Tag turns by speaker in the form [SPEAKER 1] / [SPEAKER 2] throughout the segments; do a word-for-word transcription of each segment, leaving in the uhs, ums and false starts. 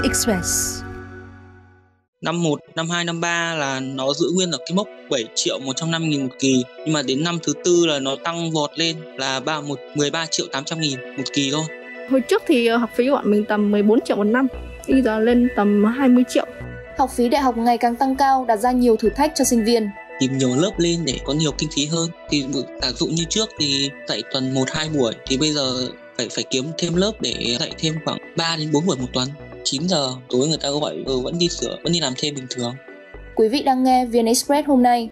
[SPEAKER 1] Express.
[SPEAKER 2] Năm một, năm hai, năm ba là nó giữ nguyên ở cái mốc bảy triệu một trăm năm mươi nghìn một kỳ. Nhưng mà đến năm thứ tư là nó tăng vọt lên là mười ba triệu tám trăm nghìn một kỳ thôi.
[SPEAKER 1] Hồi trước thì học phí của bọn mình tầm mười bốn triệu một năm, bây giờ lên tầm hai mươi triệu.
[SPEAKER 3] Học phí đại học ngày càng tăng cao, đặt ra nhiều thử thách cho sinh viên.
[SPEAKER 2] Tìm nhiều lớp lên để có nhiều kinh phí hơn. Thì giả dụ như trước thì dạy tuần một hai buổi, thì bây giờ phải phải kiếm thêm lớp để dạy thêm khoảng ba đến bốn buổi một tuần. chín giờ tối người ta gọi ừ, vẫn đi sửa, vẫn đi làm thêm bình thường.
[SPEAKER 3] Quý vị đang nghe vê en Express hôm nay.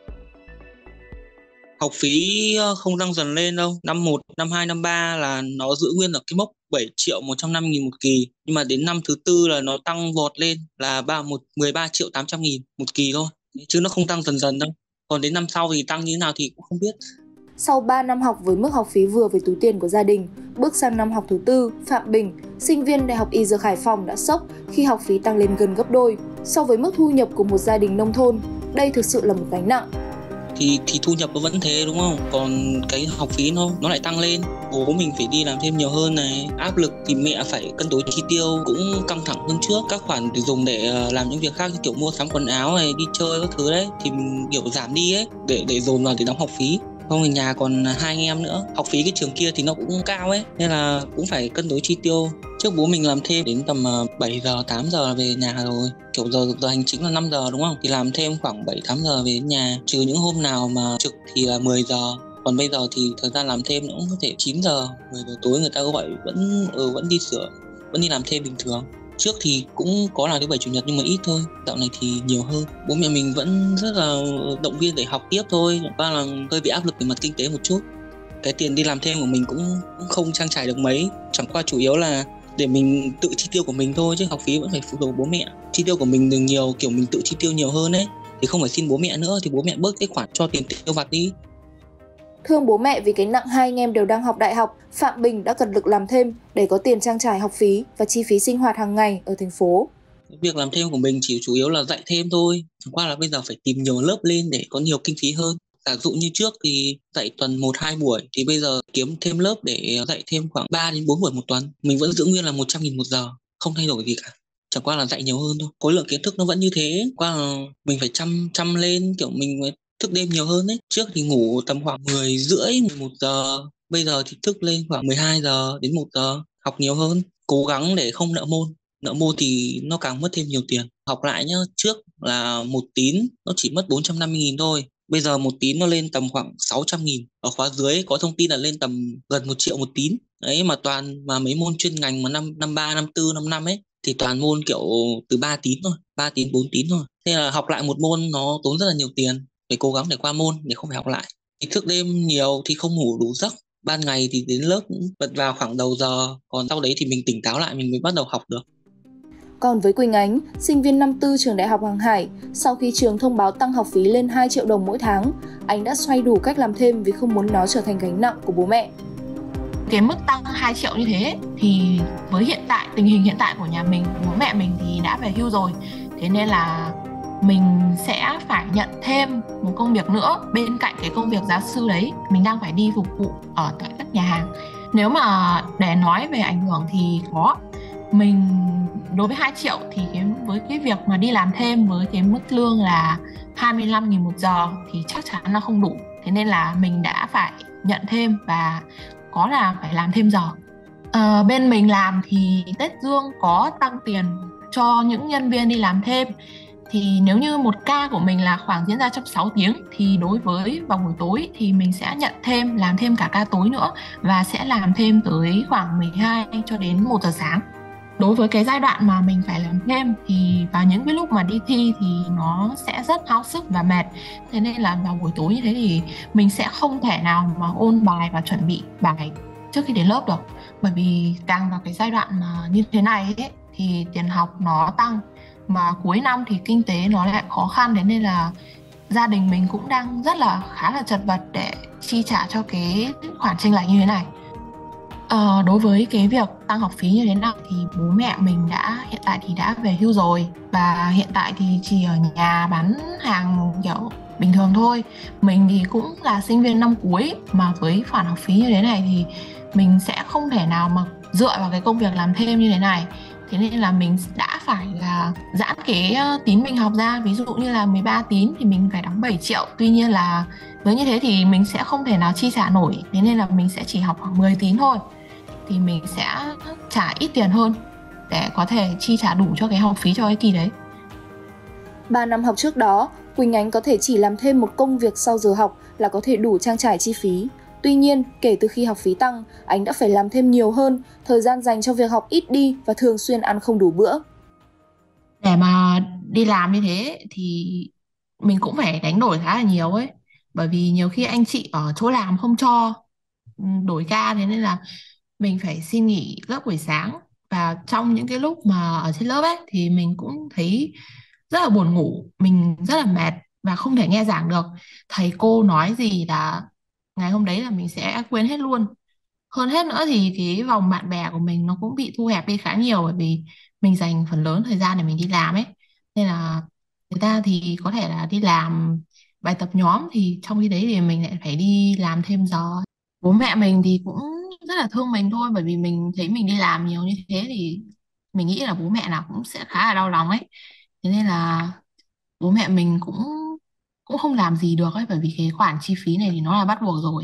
[SPEAKER 2] Học phí không tăng dần lên đâu. Năm một, năm hai, năm ba là nó giữ nguyên ở cái mốc bảy triệu một trăm năm mươi nghìn một kỳ. Nhưng mà đến năm thứ tư là nó tăng vọt lên là mười ba triệu tám trăm nghìn một kỳ thôi. Chứ nó không tăng dần dần đâu. Còn đến năm sau thì tăng như thế nào thì cũng không biết.
[SPEAKER 3] Sau ba năm học với mức học phí vừa với túi tiền của gia đình, bước sang năm học thứ tư, Phạm Bình, sinh viên Đại học Y Dược Hải Phòng đã sốc khi học phí tăng lên gần gấp đôi. So với mức thu nhập của một gia đình nông thôn, đây thực sự là một gánh nặng.
[SPEAKER 2] Thì, thì thu nhập nó vẫn thế đúng không? Còn cái học phí nó, nó lại tăng lên. Bố mình phải đi làm thêm nhiều hơn này. Áp lực thì mẹ phải cân đối chi tiêu cũng căng thẳng hơn trước. Các khoản để dùng để làm những việc khác như kiểu mua sắm quần áo này, đi chơi các thứ đấy thì mình kiểu giảm đi ấy để, để dồn vào để đóng học phí. Không thì nhà còn hai anh em nữa. Học phí cái trường kia thì nó cũng cao ấy, nên là cũng phải cân đối chi tiêu. Trước bố mình làm thêm đến tầm bảy giờ, tám giờ là về nhà rồi. Kiểu giờ, giờ hành chính là năm giờ đúng không? Thì làm thêm khoảng bảy, tám giờ về đến nhà. Trừ những hôm nào mà trực thì là mười giờ. Còn bây giờ thì thời gian làm thêm nó cũng có thể chín giờ, mười giờ tối người ta gọi vẫn ừ, vẫn đi sửa, vẫn đi làm thêm bình thường. Trước thì cũng có làm thứ bảy chủ nhật nhưng mà ít thôi. Dạo này thì nhiều hơn. Bố mẹ mình vẫn rất là động viên để học tiếp thôi. Chẳng qua là hơi bị áp lực về mặt kinh tế một chút. Cái tiền đi làm thêm của mình cũng, cũng không trang trải được mấy. Chẳng qua chủ yếu là để mình tự chi tiêu của mình thôi, chứ học phí vẫn phải phụ thuộc bố mẹ. Chi tiêu của mình đừng nhiều, kiểu mình tự chi tiêu nhiều hơn ấy thì không phải xin bố mẹ nữa, thì bố mẹ bớt cái khoản cho tiền tiêu vặt đi.
[SPEAKER 3] Thương bố mẹ vì gánh nặng hai anh em đều đang học đại học, Phạm Bình đã cật lực làm thêm để có tiền trang trải học phí và chi phí sinh hoạt hàng ngày ở thành phố.
[SPEAKER 2] Việc làm thêm của mình chỉ chủ yếu là dạy thêm thôi. Chẳng qua là bây giờ phải tìm nhiều lớp lên để có nhiều kinh phí hơn. Giả dụ như trước thì dạy tuần một hai buổi, thì bây giờ kiếm thêm lớp để dạy thêm khoảng ba đến bốn buổi một tuần. Mình vẫn giữ nguyên là một trăm nghìn một giờ, không thay đổi gì cả. Chẳng qua là dạy nhiều hơn thôi. Khối lượng kiến thức nó vẫn như thế, qua là mình phải chăm chăm lên, kiểu mình phải thức đêm nhiều hơn ấy. Trước thì ngủ tầm khoảng mười rưỡi, mười một giờ. Bây giờ thì thức lên khoảng mười hai giờ đến một giờ, học nhiều hơn. Cố gắng để không nợ môn. Nợ môn thì nó càng mất thêm nhiều tiền. Học lại nhá, trước là một tín nó chỉ mất bốn trăm năm mươi nghìn thôi. Bây giờ một tín nó lên tầm khoảng sáu trăm nghìn. Ở khóa dưới có thông tin là lên tầm gần một triệu một tín. Đấy mà toàn mà mấy môn chuyên ngành mà năm, năm ba, năm tư, năm năm ấy thì toàn môn kiểu từ ba tín thôi, ba tín, bốn tín thôi. Thế là học lại một môn nó tốn rất là nhiều tiền. Phải cố gắng để qua môn để không phải học lại. Thì thức đêm nhiều thì không ngủ đủ giấc. Ban ngày thì đến lớp cũng bật vào khoảng đầu giờ, còn sau đấy thì mình tỉnh táo lại mình mới bắt đầu học được.
[SPEAKER 3] Còn với Quỳnh Ánh, sinh viên năm tư trường Đại học Hàng Hải, sau khi trường thông báo tăng học phí lên hai triệu đồng mỗi tháng, anh đã xoay đủ cách làm thêm vì không muốn nó trở thành gánh nặng của bố mẹ.
[SPEAKER 4] Cái mức tăng hai triệu như thế thì với hiện tại, tình hình hiện tại của nhà mình, bố mẹ mình thì đã về hưu rồi. Thế nên là mình sẽ phải nhận thêm một công việc nữa bên cạnh cái công việc giáo sư đấy. Mình đang phải đi phục vụ ở tại các nhà hàng. Nếu mà để nói về ảnh hưởng thì có. Mình đối với hai triệu thì cái, với cái việc mà đi làm thêm với cái mức lương là hai mươi lăm nghìn một giờ thì chắc chắn là không đủ. Thế nên là mình đã phải nhận thêm và có là phải làm thêm giờ. À, bên mình làm thì Tết Dương có tăng tiền cho những nhân viên đi làm thêm. Thì nếu như một ca của mình là khoảng diễn ra trong sáu tiếng thì đối với vào buổi tối thì mình sẽ nhận thêm, làm thêm cả ca tối nữa và sẽ làm thêm tới khoảng mười hai cho đến một giờ sáng. Đối với cái giai đoạn mà mình phải làm thêm thì vào những cái lúc mà đi thi thì nó sẽ rất hao sức và mệt. Thế nên là vào buổi tối như thế thì mình sẽ không thể nào mà ôn bài và chuẩn bị bài trước khi đến lớp được. Bởi vì càng vào cái giai đoạn mà như thế này ấy, thì tiền học nó tăng. Mà cuối năm thì kinh tế nó lại khó khăn. Thế nên là gia đình mình cũng đang rất là khá là chật vật để chi trả cho cái khoản chênh lệch như thế này. Ờ, đối với cái việc tăng học phí như thế nào thì bố mẹ mình đã hiện tại thì đã về hưu rồi và hiện tại thì chỉ ở nhà bán hàng kiểu bình thường thôi. Mình thì cũng là sinh viên năm cuối mà với khoản học phí như thế này thì mình sẽ không thể nào mà dựa vào cái công việc làm thêm như thế này Thế nên là mình đã phải là giãn cái tín mình học ra. Ví dụ như là mười ba tín thì mình phải đóng bảy triệu. Tuy nhiên là với như thế thì mình sẽ không thể nào chi trả nổi. Thế nên là mình sẽ chỉ học khoảng mười tín thôi. Thì mình sẽ trả ít tiền hơn để có thể chi trả đủ cho cái học phí cho cái kỳ đấy.
[SPEAKER 3] ba năm học trước đó, Quỳnh Ánh có thể chỉ làm thêm một công việc sau giờ học là có thể đủ trang trải chi phí. Tuy nhiên, kể từ khi học phí tăng, Ánh đã phải làm thêm nhiều hơn, thời gian dành cho việc học ít đi và thường xuyên ăn không đủ bữa.
[SPEAKER 4] Để mà đi làm như thế thì mình cũng phải đánh đổi khá là nhiều ấy. Bởi vì nhiều khi anh chị ở chỗ làm không cho đổi ca, thế nên là mình phải xin nghỉ lớp buổi sáng. Và trong những cái lúc mà ở trên lớp ấy thì mình cũng thấy rất là buồn ngủ, mình rất là mệt và không thể nghe giảng được. Thầy cô nói gì là ngày hôm đấy là mình sẽ quên hết luôn. Hơn hết nữa thì cái vòng bạn bè của mình nó cũng bị thu hẹp đi khá nhiều, bởi vì mình dành phần lớn thời gian để mình đi làm ấy. Nên là người ta thì có thể là đi làm bài tập nhóm, thì trong khi đấy thì mình lại phải đi làm thêm giờ. Bố mẹ mình thì cũng rất là thương mình thôi, bởi vì mình thấy mình đi làm nhiều như thế thì mình nghĩ là bố mẹ nào cũng sẽ khá là đau lòng ấy. Thế nên là bố mẹ mình cũng cũng không làm gì được ấy, bởi vì cái khoản chi phí này thì nó là bắt buộc rồi.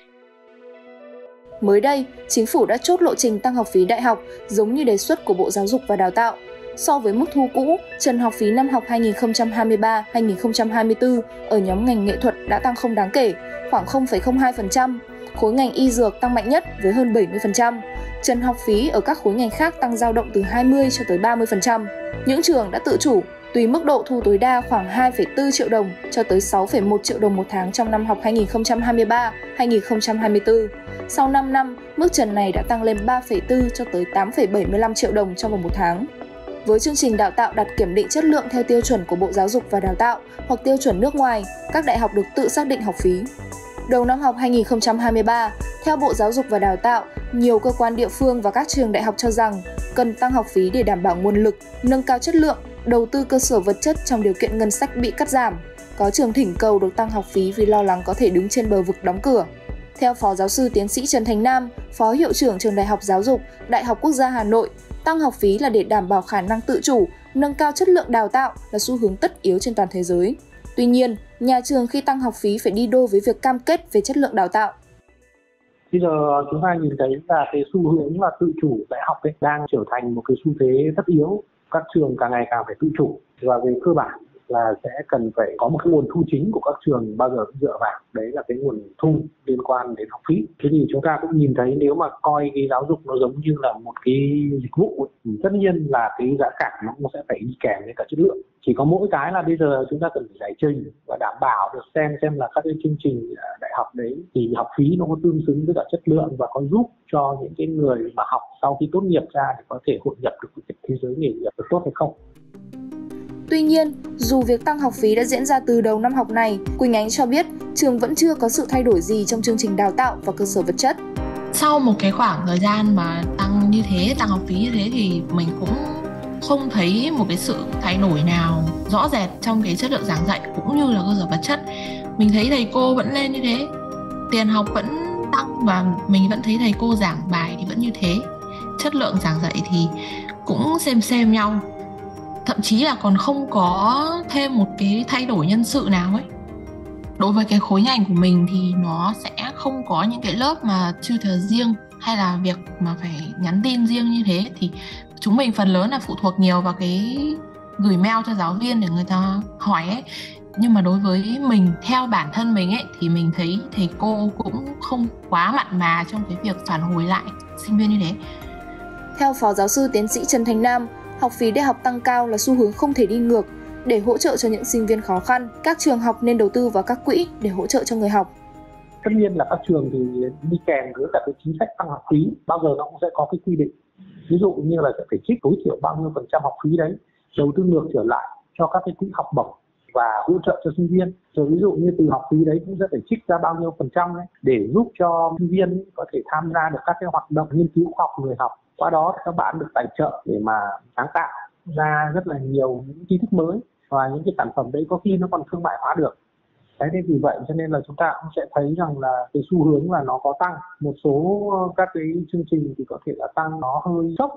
[SPEAKER 3] Mới đây, chính phủ đã chốt lộ trình tăng học phí đại học giống như đề xuất của Bộ Giáo dục và Đào tạo. So với mức thu cũ, trần học phí năm học hai nghìn không trăm hai mươi ba hai nghìn không trăm hai mươi tư ở nhóm ngành nghệ thuật đã tăng không đáng kể, khoảng không phẩy không hai phần trăm. Khối ngành y dược tăng mạnh nhất với hơn bảy mươi phần trăm. Trần học phí ở các khối ngành khác tăng dao động từ hai mươi cho tới ba mươi phần trăm. Những trường đã tự chủ, tùy mức độ thu tối đa khoảng hai phẩy bốn triệu đồng cho tới sáu phẩy một triệu đồng một tháng trong năm học hai nghìn không trăm hai mươi ba hai nghìn không trăm hai mươi tư. Sau năm năm, mức trần này đã tăng lên ba phẩy bốn cho tới tám phẩy bảy mươi lăm triệu đồng trong vòng một tháng. Với chương trình đào tạo đặt kiểm định chất lượng theo tiêu chuẩn của Bộ Giáo dục và Đào tạo hoặc tiêu chuẩn nước ngoài, các đại học được tự xác định học phí. Đầu năm học hai nghìn không trăm hai mươi ba, theo Bộ Giáo dục và Đào tạo, nhiều cơ quan địa phương và các trường đại học cho rằng cần tăng học phí để đảm bảo nguồn lực, nâng cao chất lượng, đầu tư cơ sở vật chất trong điều kiện ngân sách bị cắt giảm. Có trường thỉnh cầu được tăng học phí vì lo lắng có thể đứng trên bờ vực đóng cửa. Theo Phó Giáo sư Tiến sĩ Trần Thành Nam, Phó Hiệu trưởng Trường Đại học Giáo dục, Đại học Quốc gia Hà Nội, tăng học phí là để đảm bảo khả năng tự chủ, nâng cao chất lượng đào tạo là xu hướng tất yếu trên toàn thế giới. Tuy nhiên, nhà trường khi tăng học phí phải đi đôi với việc cam kết về chất lượng đào tạo.
[SPEAKER 5] Bây giờ chúng ta nhìn thấy là cái xu hướng là tự chủ đại học ấy đang trở thành một cái xu thế tất yếu. Các trường càng ngày càng phải tự chủ, và về cơ bản là sẽ cần phải có một cái nguồn thu chính của các trường bao giờ cũng dựa vào, đấy là cái nguồn thu liên quan đến học phí. Thế thì chúng ta cũng nhìn thấy nếu mà coi cái giáo dục nó giống như là một cái dịch vụ thì tất nhiên là cái giá cả nó cũng sẽ phải đi kèm với cả chất lượng. Chỉ có mỗi cái là bây giờ chúng ta cần phải giải trình và đảm bảo được xem xem là các cái chương trình đại học đấy thì học phí nó có tương xứng với cả chất lượng và có giúp cho những cái người mà học sau khi tốt nghiệp ra thì có thể hội nhập được với thế giới nghề nghiệp được tốt hay không.
[SPEAKER 3] Tuy nhiên, dù việc tăng học phí đã diễn ra từ đầu năm học này, Quỳnh Ánh cho biết trường vẫn chưa có sự thay đổi gì trong chương trình đào tạo và cơ sở vật chất.
[SPEAKER 4] Sau một cái khoảng thời gian mà tăng như thế, tăng học phí như thế thì mình cũng không thấy một cái sự thay đổi nào rõ rệt trong cái chất lượng giảng dạy cũng như là cơ sở vật chất. Mình thấy thầy cô vẫn lên như thế, tiền học vẫn tăng và mình vẫn thấy thầy cô giảng bài thì vẫn như thế. Chất lượng giảng dạy thì cũng xem xem nhau. Thậm chí là còn không có thêm một cái thay đổi nhân sự nào ấy. Đối với cái khối ngành của mình thì nó sẽ không có những cái lớp mà tutor riêng hay là việc mà phải nhắn tin riêng như thế, thì chúng mình phần lớn là phụ thuộc nhiều vào cái gửi mail cho giáo viên để người ta hỏi ấy. Nhưng mà đối với mình, theo bản thân mình ấy, thì mình thấy thầy cô cũng không quá mặn mà trong cái việc phản hồi lại sinh viên như thế.
[SPEAKER 3] Theo Phó Giáo sư Tiến sĩ Trần Thành Nam, học phí đại học tăng cao là xu hướng không thể đi ngược. Để hỗ trợ cho những sinh viên khó khăn, các trường học nên đầu tư vào các quỹ để hỗ trợ cho người học.
[SPEAKER 5] Tất nhiên là các trường thì đi kèm với cả cái chính sách tăng học phí, bao giờ nó cũng sẽ có cái quy định. Ví dụ như là sẽ phải trích tối thiểu bao nhiêu phần trăm học phí đấy, đầu tư ngược trở lại cho các cái quỹ học bổng và hỗ trợ cho sinh viên. Rồi ví dụ như từ học phí đấy cũng sẽ phải trích ra bao nhiêu phần trăm đấy để giúp cho sinh viên có thể tham gia được các cái hoạt động nghiên cứu khoa học người học. Qua đó thì các bạn được tài trợ để mà sáng tạo ra rất là nhiều những tri thức mới, và những cái sản phẩm đấy có khi nó còn thương mại hóa được. Đấy, nên vì vậy cho nên là chúng ta cũng sẽ thấy rằng là cái xu hướng là nó có tăng. Một số các cái chương trình thì có thể là tăng nó hơi sốc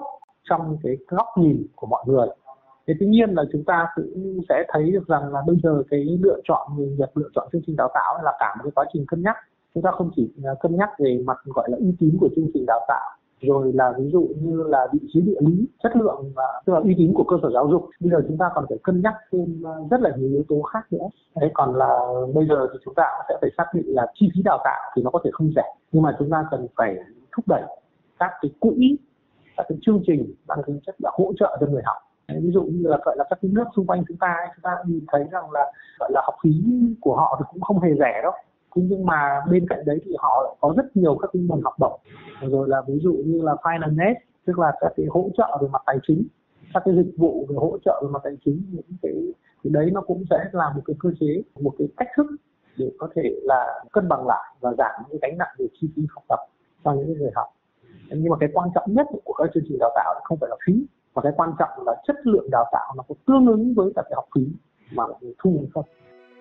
[SPEAKER 5] trong cái góc nhìn của mọi người. Thế tuy nhiên là chúng ta cũng sẽ thấy được rằng là bây giờ cái lựa chọn nghề nghiệp, lựa chọn chương trình đào tạo là cả một cái quá trình cân nhắc. Chúng ta không chỉ cân nhắc về mặt gọi là uy tín của chương trình đào tạo, rồi là ví dụ như là vị trí địa lý, chất lượng và tức là uy tín của cơ sở giáo dục. Bây giờ chúng ta còn phải cân nhắc thêm rất là nhiều yếu tố khác nữa. Đấy, còn là bây giờ thì chúng ta cũng sẽ phải xác định là chi phí đào tạo thì nó có thể không rẻ, nhưng mà chúng ta cần phải thúc đẩy các cái quỹ, các cái chương trình mang tính chất là hỗ trợ cho người học. Đấy, ví dụ như là gọi là các cái nước xung quanh chúng ta, chúng ta nhìn thấy rằng là gọi là học phí của họ thì cũng không hề rẻ đâu. Nhưng mà bên cạnh đấy thì họ có rất nhiều các cái nguồn học bổng, rồi là ví dụ như là finance, tức là các cái hỗ trợ về mặt tài chính, các cái dịch vụ về hỗ trợ về mặt tài chính, những cái thì đấy nó cũng sẽ là một cái cơ chế, một cái cách thức để có thể là cân bằng lại và giảm những cái gánh nặng về chi phí học tập cho những người học. Nhưng mà cái quan trọng nhất của các chương trình đào tạo không phải là phí, mà cái quan trọng là chất lượng đào tạo nó có tương ứng với cả cái học phí mà mình thu hay không.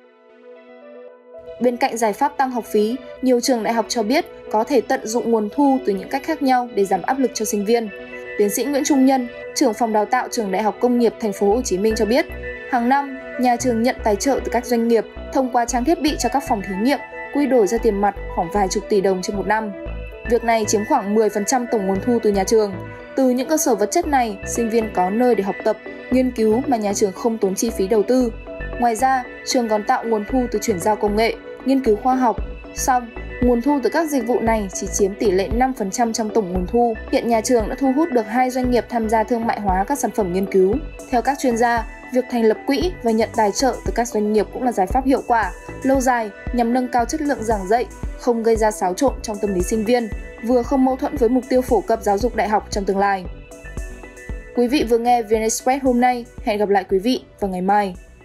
[SPEAKER 3] Bên cạnh giải pháp tăng học phí, nhiều trường đại học cho biết có thể tận dụng nguồn thu từ những cách khác nhau để giảm áp lực cho sinh viên. Tiến sĩ Nguyễn Trung Nhân, trưởng phòng đào tạo trường Đại học Công nghiệp Thành phố Hồ Chí Minh cho biết, hàng năm nhà trường nhận tài trợ từ các doanh nghiệp thông qua trang thiết bị cho các phòng thí nghiệm, quy đổi ra tiền mặt khoảng vài chục tỷ đồng trên một năm. Việc này chiếm khoảng mười phần trăm tổng nguồn thu từ nhà trường. Từ những cơ sở vật chất này, sinh viên có nơi để học tập, nghiên cứu mà nhà trường không tốn chi phí đầu tư. Ngoài ra, trường còn tạo nguồn thu từ chuyển giao công nghệ, nghiên cứu khoa học. Song, nguồn thu từ các dịch vụ này chỉ chiếm tỷ lệ năm phần trăm trong tổng nguồn thu. Hiện nhà trường đã thu hút được hai doanh nghiệp tham gia thương mại hóa các sản phẩm nghiên cứu. Theo các chuyên gia, việc thành lập quỹ và nhận tài trợ từ các doanh nghiệp cũng là giải pháp hiệu quả, lâu dài nhằm nâng cao chất lượng giảng dạy, không gây ra xáo trộn trong tâm lý sinh viên, vừa không mâu thuẫn với mục tiêu phổ cập giáo dục đại học trong tương lai. Quý vị vừa nghe vê en Express hôm nay, hẹn gặp lại quý vị vào ngày mai.